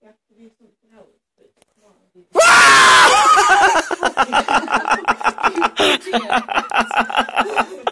have to do something else, but come on.